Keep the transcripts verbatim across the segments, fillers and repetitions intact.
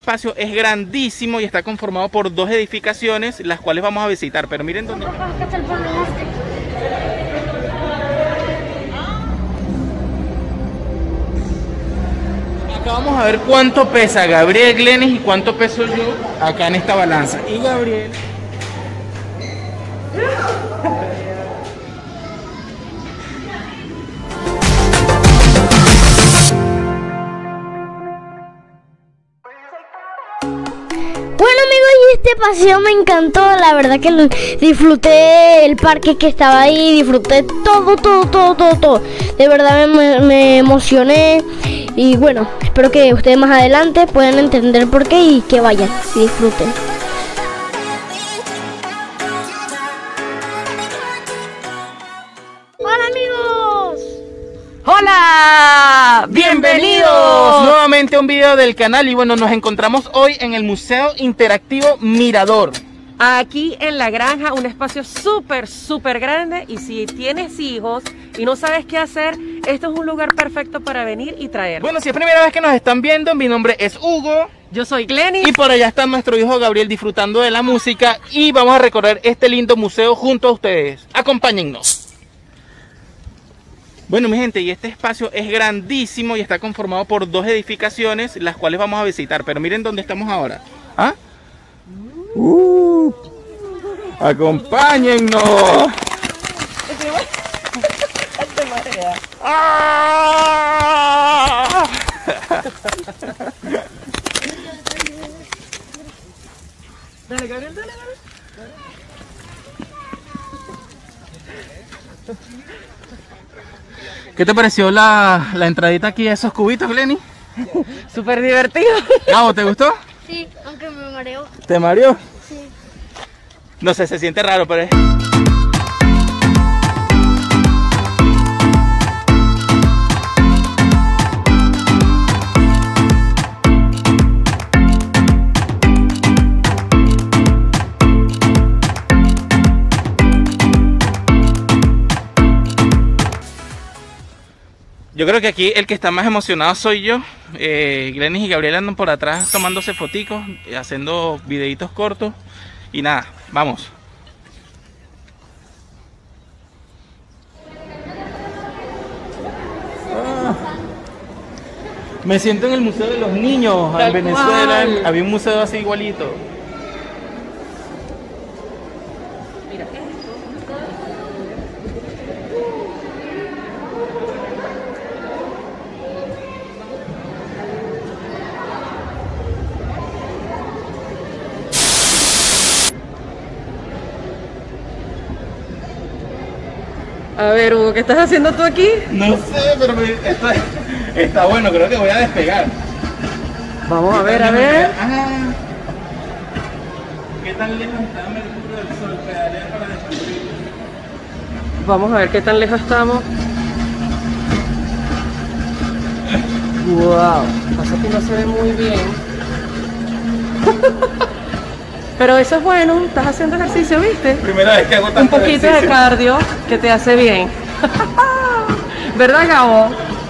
espacio es grandísimo y está conformado por dos edificaciones, las cuales vamos a visitar. Pero miren dónde... Acá vamos a ver cuánto pesa Gabriel Glenis y cuánto peso yo acá en esta balanza. Y Gabriel... Bueno amigos, y este paseo me encantó, la verdad que lo, disfruté el parque que estaba ahí, disfruté todo, todo, todo, todo, todo. De verdad me, me emocioné y bueno, espero que ustedes más adelante puedan entender por qué y que vayan y disfruten. Hola amigos. ¡Hola! ¡Bienvenidos! Nuevamente a un video del canal y bueno, nos encontramos hoy en el Museo Interactivo Mirador. Aquí en la granja, un espacio súper, súper grande y si tienes hijos y no sabes qué hacer, esto es un lugar perfecto para venir y traer. Bueno, si es primera vez que nos están viendo, mi nombre es Hugo. Yo soy Glenis. Y por allá está nuestro hijo Gabriel disfrutando de la música y vamos a recorrer este lindo museo junto a ustedes. Acompáñennos. Bueno mi gente, y este espacio es grandísimo y está conformado por dos edificaciones, las cuales vamos a visitar. Pero miren dónde estamos ahora. ¿Ah? Uh, ¡Acompáñennos! ¡Ah! Dale, Gabriel, dale, dale. ¿Qué te pareció la, la entradita aquí a esos cubitos, Glenis? Súper divertido. Gabo, ¿te gustó? Sí, aunque me mareó. ¿Te mareó? Sí. No sé, se siente raro, pero es... Yo creo que aquí el que está más emocionado soy yo. eh, Glenis y Gabriel andan por atrás tomándose foticos, haciendo videitos cortos. Y nada, vamos. Ah, me siento en el Museo de los Niños. Tal En Venezuela cual. había un museo así igualito. Mira, esto. A ver, Hugo, ¿qué estás haciendo tú aquí? No sé, pero me- está, está bueno, creo que voy a despegar. Vamos a ver, a ver. Ah, ¿qué tan lejos está Mercurio del Sol? Pedalear para descubrir. Vamos a ver qué tan lejos estamos. Wow, pasa que no se ve muy bien. Pero eso es bueno, estás haciendo ejercicio, ¿viste? Primera vez que hago tanto Un poquito de ejercicio. cardio que te hace bien. ¿Verdad, Gabo?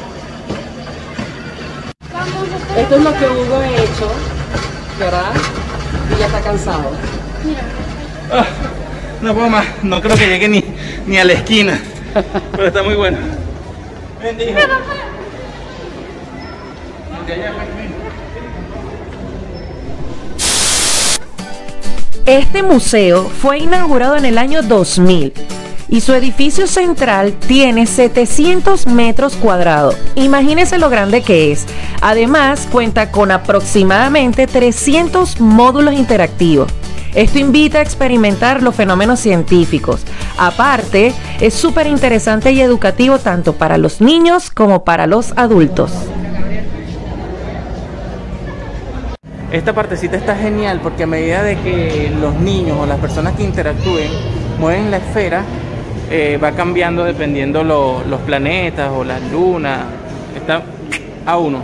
Esto es lo que Hugo ha hecho, ¿verdad? Y ya está cansado. Ah, no puedo más, no creo que llegue ni, ni a la esquina. Pero está muy bueno. Ven, hijo. De allá, ven, ven. Este museo fue inaugurado en el año dos mil y su edificio central tiene setecientos metros cuadrados. Imagínense lo grande que es. Además, cuenta con aproximadamente trescientos módulos interactivos. Esto invita a experimentar los fenómenos científicos. Aparte, es súper interesante y educativo tanto para los niños como para los adultos. Esta partecita está genial porque a medida de que los niños o las personas que interactúen mueven la esfera, eh, va cambiando dependiendo lo, los planetas o las lunas. Está a uno.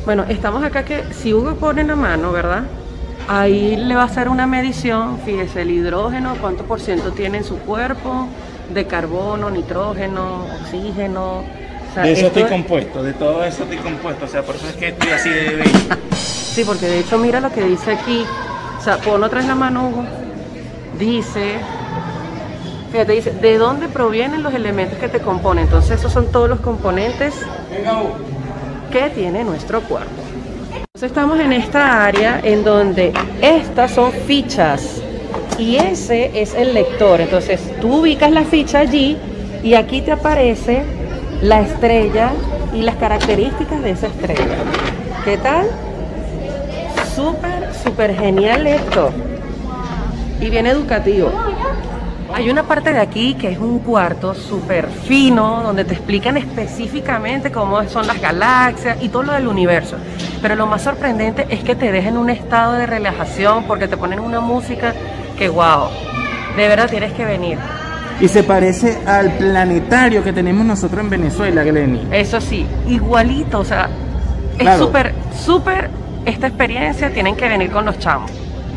Bueno, estamos acá que si Hugo pone la mano, ¿verdad? Ahí le va a hacer una medición, fíjese, el hidrógeno, cuánto por ciento tiene en su cuerpo, de carbono, nitrógeno, oxígeno. O sea, de eso estoy es... compuesto, de todo eso estoy compuesto, o sea, por eso es que estoy así de bello. Sí, porque de hecho mira lo que dice aquí, o sea, pon otra vez la mano, Hugo. Dice, fíjate, dice, ¿de dónde provienen los elementos que te componen? Entonces esos son todos los componentes que tiene nuestro cuerpo. Entonces estamos en esta área en donde estas son fichas y ese es el lector. Entonces tú ubicas la ficha allí y aquí te aparece la estrella y las características de esa estrella. ¿Qué tal? Súper, súper genial esto. Y bien educativo. Hay una parte de aquí que es un cuarto súper fino, donde te explican específicamente cómo son las galaxias y todo lo del universo. Pero lo más sorprendente es que te dejan en un estado de relajación porque te ponen una música que wow, de verdad tienes que venir. Y se parece al planetario que tenemos nosotros en Venezuela, Glenny. Eso sí, igualito, o sea, es Claro. súper, súper esta experiencia, tienen que venir con los chamos.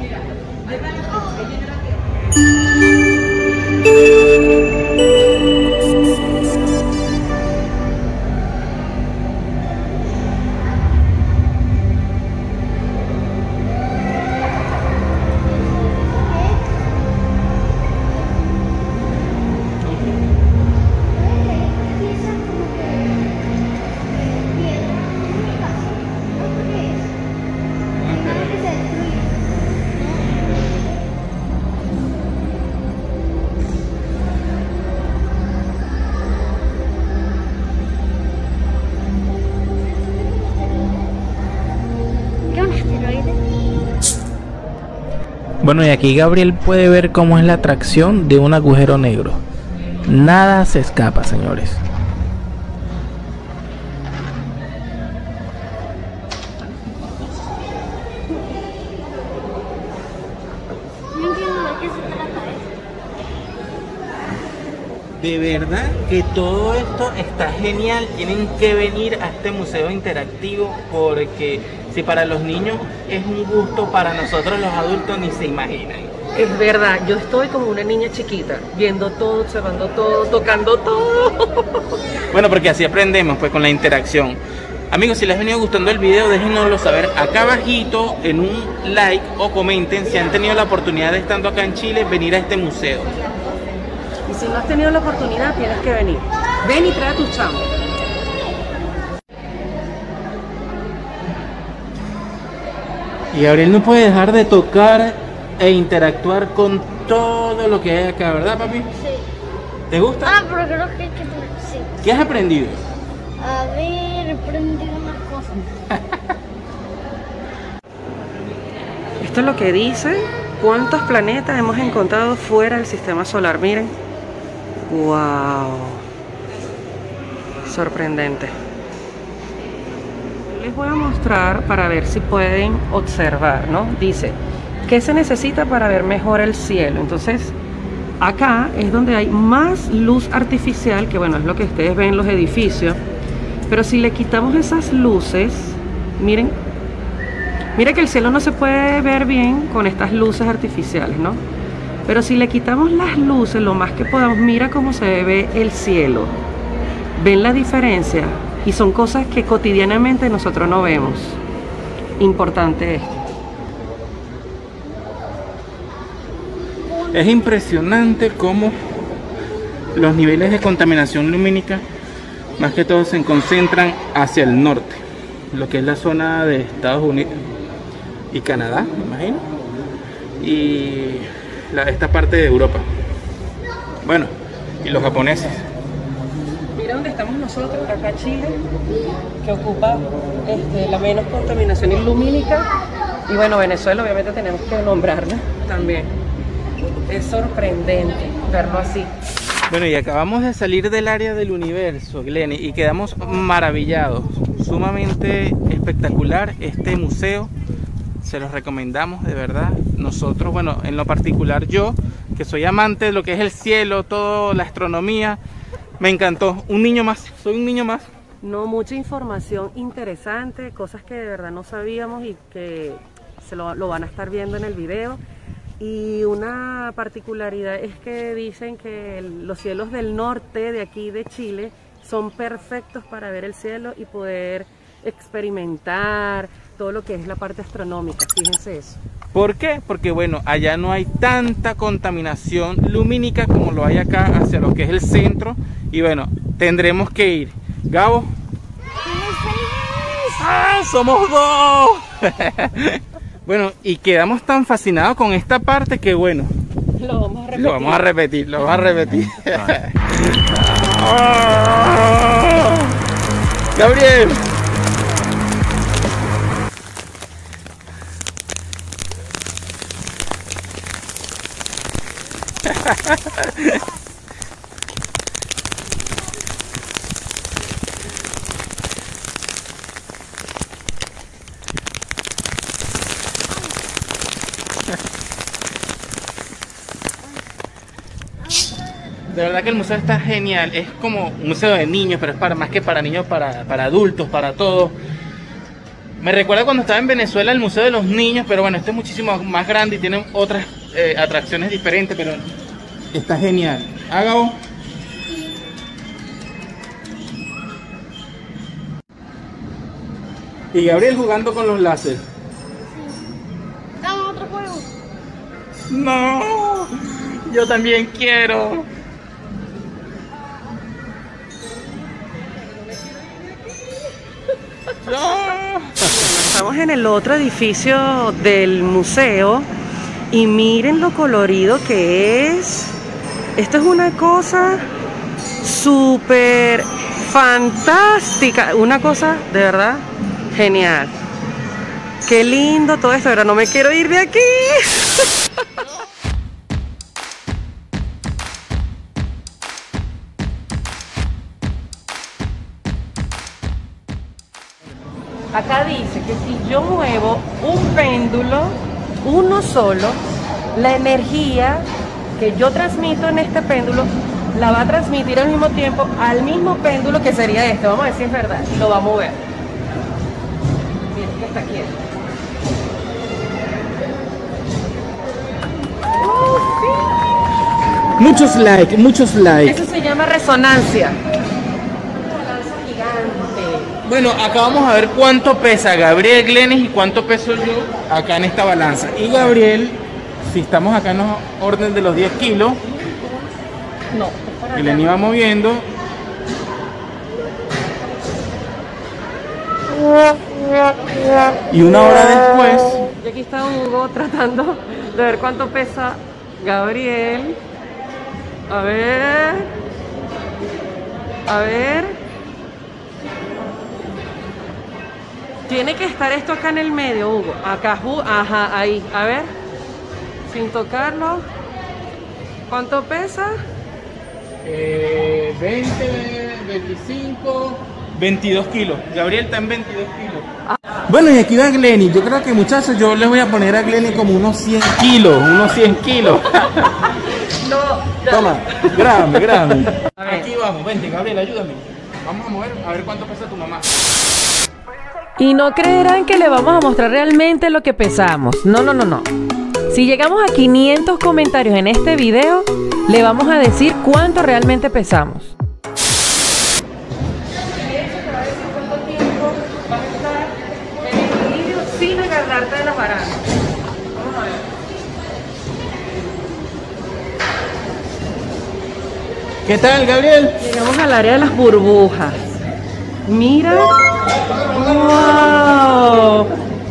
¿Qué un asteroide? Bueno, y aquí Gabriel puede ver cómo es la atracción de un agujero negro. Nada se escapa, señores. No entiendo de qué se trata eso. De verdad que todo esto está genial. Tienen que venir a este museo interactivo porque si para los niños es un gusto, para nosotros los adultos ni se imaginan. Es verdad, yo estoy como una niña chiquita, viendo todo, observando todo, tocando todo. Bueno, porque así aprendemos, pues, con la interacción. Amigos, si les ha venido gustando el video, déjenoslo saber acá abajito en un like o comenten si han tenido la oportunidad de, estando acá en Chile, venir a este museo. Y si no has tenido la oportunidad, tienes que venir. Ven y trae a tus chamos. Y Gabriel no puede dejar de tocar e interactuar con todo lo que hay acá, ¿verdad, papi? Sí. ¿Te gusta? Ah, pero creo que hay que tener. Sí. ¿Qué has aprendido? A ver, he aprendido unas cosas. Esto es lo que dice cuántos planetas hemos encontrado fuera del sistema solar. Miren. Wow. Sorprendente. Les voy a mostrar para ver si pueden observar, ¿no? Dice, ¿qué se necesita para ver mejor el cielo? Entonces, acá es donde hay más luz artificial, que bueno, es lo que ustedes ven en los edificios. Pero si le quitamos esas luces, miren, mira que el cielo no se puede ver bien con estas luces artificiales, ¿no? Pero si le quitamos las luces, lo más que podamos, mira cómo se ve el cielo. ¿Ven la diferencia? Y son cosas que cotidianamente nosotros no vemos. Importante esto. Es impresionante cómo los niveles de contaminación lumínica más que todo se concentran hacia el norte, lo que es la zona de Estados Unidos y Canadá, me imagino, y la, esta parte de Europa. Bueno, y los japoneses. Mira dónde estamos nosotros, acá Chile, que ocupa este, la menos contaminación lumínica. Y bueno, Venezuela obviamente tenemos que nombrarla también. Es sorprendente verlo así. Bueno, y acabamos de salir del área del universo, Glenny, y quedamos maravillados. Sumamente espectacular este museo. Se los recomendamos, de verdad. Nosotros, bueno, en lo particular yo, que soy amante de lo que es el cielo, toda la astronomía, me encantó. Un niño más, soy un niño más. No, mucha información interesante, cosas que de verdad no sabíamos y que se lo, lo van a estar viendo en el video. Y una particularidad es que dicen que el, los cielos del norte de aquí de Chile son perfectos para ver el cielo y poder experimentar todo lo que es la parte astronómica, fíjense eso. ¿Por qué? Porque bueno, allá no hay tanta contaminación lumínica como lo hay acá hacia lo que es el centro. Y bueno, tendremos que ir. Gabo. ¡Ah, somos dos! Bueno, y quedamos tan fascinados con esta parte que bueno, Lo vamos a repetir. Lo vamos a repetir, lo vamos a repetir. Gabriel. De verdad que el museo está genial, es como un museo de niños, pero es para más que para niños, para, para adultos, para todos. Me recuerda cuando estaba en Venezuela el Museo de los Niños, pero bueno, este es muchísimo más grande y tiene otras eh, atracciones diferentes, pero está genial. Hágalo. Y Gabriel jugando con los láser. Dame otro juego. No, yo también quiero. No. Estamos en el otro edificio del museo y miren lo colorido que es. Esto es una cosa súper fantástica, una cosa de verdad genial. Qué lindo todo esto, pero no me quiero ir de aquí. Acá dice que si yo muevo un péndulo, uno solo, la energía que yo transmito en este péndulo la va a transmitir al mismo tiempo al mismo péndulo que sería este. Vamos a ver si es verdad. Y lo va a mover. Miren que está quieto. ¡Oh, sí! Muchos likes, muchos likes. Eso se llama resonancia. Resonancia gigante. Bueno, acá vamos a ver cuánto pesa Gabriel Glenis y cuánto peso yo acá en esta balanza. Y Gabriel, si estamos acá en los orden de los diez kilos, No. y Glenis va moviendo. Y una hora después, Y aquí está Hugo tratando de ver cuánto pesa Gabriel. A ver. A ver. Tiene que estar esto acá en el medio, Hugo. Acá, Ju- ajá, ahí. A ver. Sin tocarlo. ¿Cuánto pesa? eh, veinte, veinticinco, veintidós kilos. Gabriel está en veintidós kilos. Bueno, y aquí va Glenis. Yo creo que, muchachos, yo le voy a poner a Glenis como unos cien kilos. Unos cien kilos. No. Toma, grande, grande. A ver. Aquí vamos, vente, Gabriel, ayúdame. Vamos a mover, a ver cuánto pesa tu mamá. Y no creerán que le vamos a mostrar realmente lo que pesamos. No, no, no, no. Si llegamos a quinientos comentarios en este video, le vamos a decir cuánto realmente pesamos. Sin agarrarte de la baranda. Vamos a ver. ¿Qué tal, Gabriel? Llegamos al área de las burbujas. Mira. ¡Wow!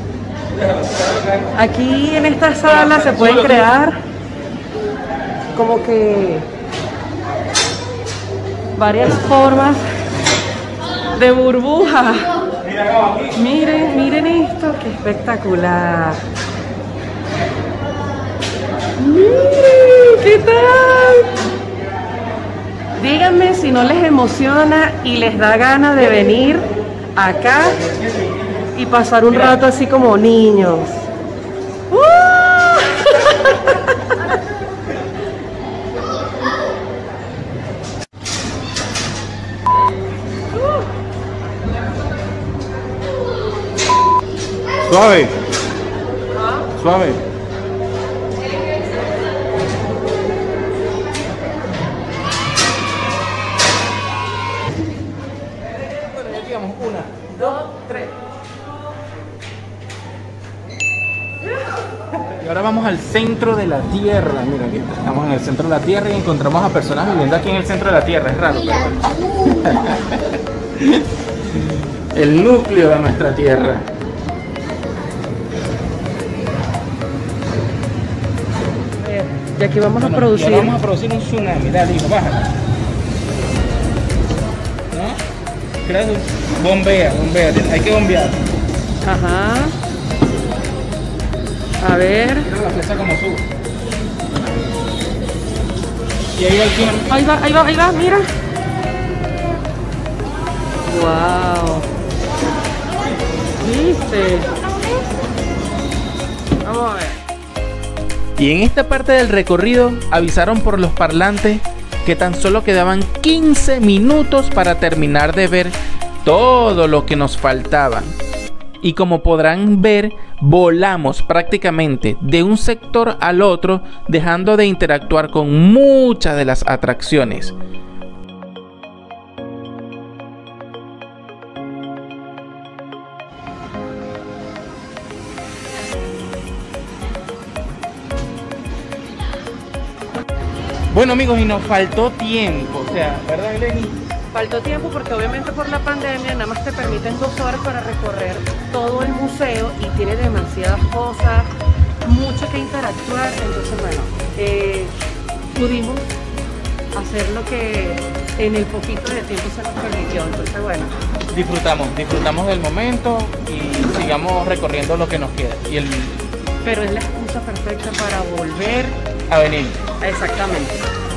Aquí en esta sala se pueden crear como que varias formas de burbuja. Miren, miren esto, qué espectacular. Miren, ¿qué tal? Díganme si no les emociona y les da ganas de venir acá y pasar un rato así como niños. ¡Uh! Suave. Suave. Una, dos, tres. Y ahora vamos al centro de la Tierra. Mira, aquí estamos en el centro de la Tierra y encontramos a personas viviendo aquí en el centro de la Tierra. Es raro, pero... el núcleo de nuestra Tierra. Y aquí vamos bueno, a producir. Vamos a producir un tsunami. Dale, hijo, bájala. ¿No? Claro, bombea, bombea. Hay que bombear. Ajá. A ver. Mira la flecha como sube. Y ahí va el tiempo. Ahí va, ahí va, ahí va, mira. Wow. ¿Viste? Vamos a ver. Y en esta parte del recorrido avisaron por los parlantes que tan solo quedaban quince minutos para terminar de ver todo lo que nos faltaba. Y como podrán ver, volamos prácticamente de un sector al otro, dejando de interactuar con muchas de las atracciones. Bueno amigos, y nos faltó tiempo, o sea, ¿verdad, Eleni? Faltó tiempo porque obviamente por la pandemia nada más te permiten dos horas para recorrer todo el museo y tiene demasiadas cosas, mucho que interactuar, entonces bueno, eh, pudimos hacer lo que en el poquito de tiempo se nos permitió, entonces bueno. Disfrutamos, disfrutamos del momento y sigamos recorriendo lo que nos queda. Y el... Pero es la excusa perfecta para volver a venir. Exactamente.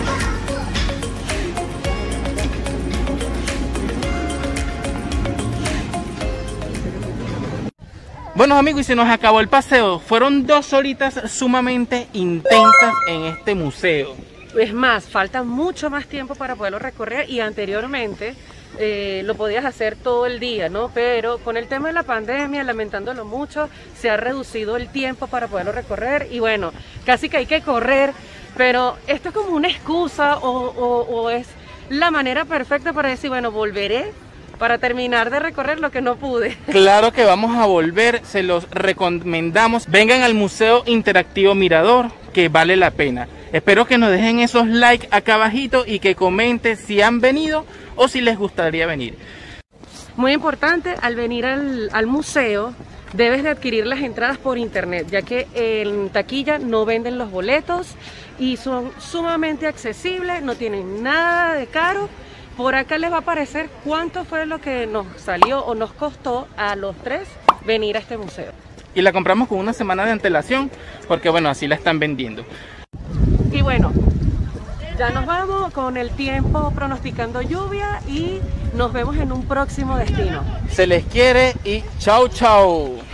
Bueno amigos, y se nos acabó el paseo. Fueron dos horitas sumamente intensas en este museo. Es más, falta mucho más tiempo para poderlo recorrer y anteriormente eh, lo podías hacer todo el día, ¿no? Pero con el tema de la pandemia, lamentándolo mucho, se ha reducido el tiempo para poderlo recorrer y bueno, casi que hay que correr, pero esto es como una excusa o, o, o es la manera perfecta para decir, bueno, volveré para terminar de recorrer lo que no pude. Claro que vamos a volver, se los recomendamos. Vengan al Museo Interactivo Mirador, que vale la pena. Espero que nos dejen esos likes acá abajito y que comenten si han venido o si les gustaría venir. Muy importante, al venir al, al museo, debes de adquirir las entradas por internet, ya que en taquilla no venden los boletos y son sumamente accesibles, no tienen nada de caro. Por acá les va a aparecer cuánto fue lo que nos salió o nos costó a los tres venir a este museo. Y la compramos con una semana de antelación, porque bueno, así la están vendiendo. Y bueno, ya nos vamos con el tiempo pronosticando lluvia y nos vemos en un próximo destino. Se les quiere y chau chau.